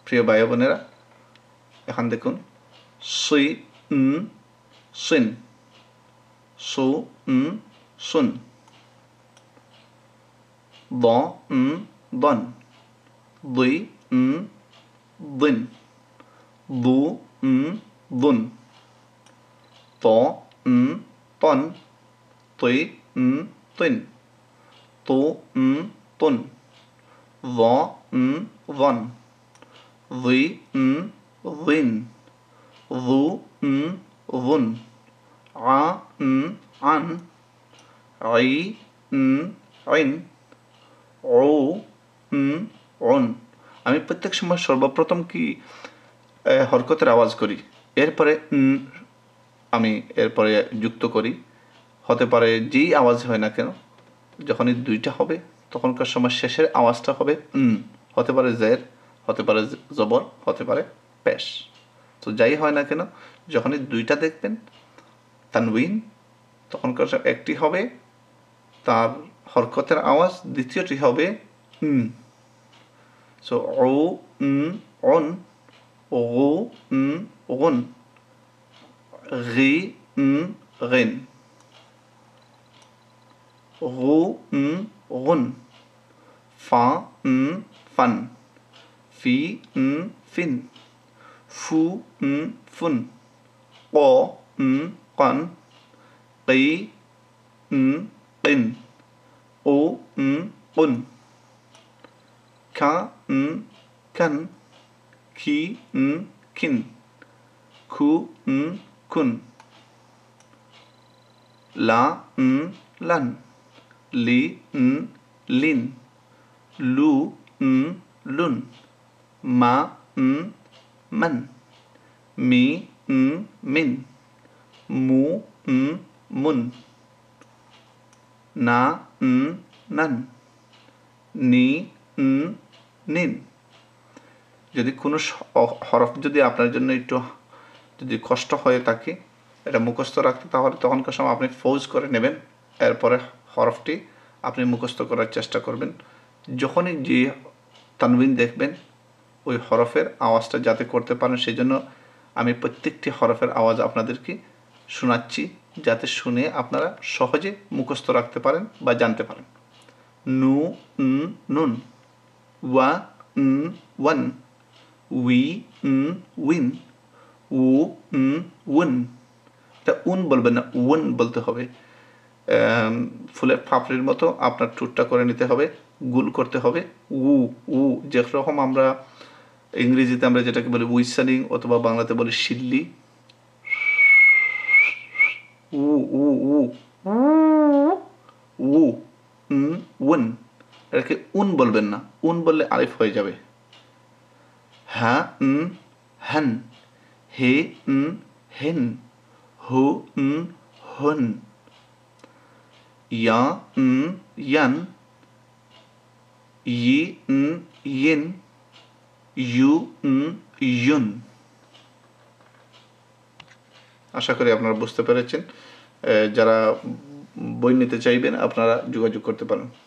প্রিয় ভাই বোনেরা, এখন দেখুন সুই সুন, সু সুন, দ দন, দুই দিন, দু দুন, ত তন, তুই তুন, তু তুন, ভ ভন, দুই দিন, দু দুন, আ আন, আই আইন, ও অন। আমি প্রত্যেক সময় সর্বপ্রথম কি হরকতের আওয়াজ করি, এরপরে আমি এরপরে যুক্ত করি। হতে পারে যেই আওয়াজ হয় না কেন, যখনই দুইটা হবে তখনকার সময় শেষের আওয়াজটা হবে হতে পারে জের, হতে পারে জবর, হতে পারে পেশ। তো যাই হয় না কেন, যখনই দুইটা দেখবেন তানউইন, তখনকার একটি হবে তার হরকতের আওয়াজ, দ্বিতীয়টি হবে সো ও অন, ও ওন, রি রিন, রু রুন, ফা ফান, ফি ফিন, ফু ফুন, ক কন, কি কিন, ও কুন, খা খান, খি খিন, খু খুন, লা লান, লি লিন, লু লুন, মা মান, মি মিন, মু মুন, না নান, নি নিন। যদি কোনো হরফ যদি আপনার জন্য একটু যদি কষ্ট হয়ে থাকে এটা মুখস্থ রাখতে, তাহলে তখনকার সময় আপনি ফৌজ করে নেবেন, এরপরে হরফটি আপনি মুখস্থ করার চেষ্টা করবেন। যখনই যে তানউইন দেখবেন ওই হরফের আওয়াজটা যাতে করতে পারেন, সেই জন্য আমি প্রত্যেকটি হরফের আওয়াজ আপনাদেরকে শোনাচ্ছি, যাতে শুনে আপনারা সহজে মুখস্থ রাখতে পারেন বা জানতে পারেন। নু নুন, ওয়া ওয়ান, উই উইন, উ উন। এটা উন বলবেন না, উন বলতে হবে। ফুলের পাপড়ির মতো আপনার ঠোঁটটা করে নিতে হবে, গুল করতে হবে। উ উ যেরকম আমরা ইংরেজিতে আমরা যেটাকে বলি উইসানিং, অথবা বাংলাতে বলি শিল্লি। উ উ উ উ উন, এটাকে উন বলবেন না, উন বললে আলিফ হয়ে যাবে। হ্যাঁ হ্যান, হে হেন, হু হন, ইয়া ইয়ান, ই ইয়েন, ইউ ইয়ুন। আশা করি আপনারা বুঝতে পেরেছেন। যারা বই নিতে চাইবেন আপনারা যোগাযোগ করতে পারেন।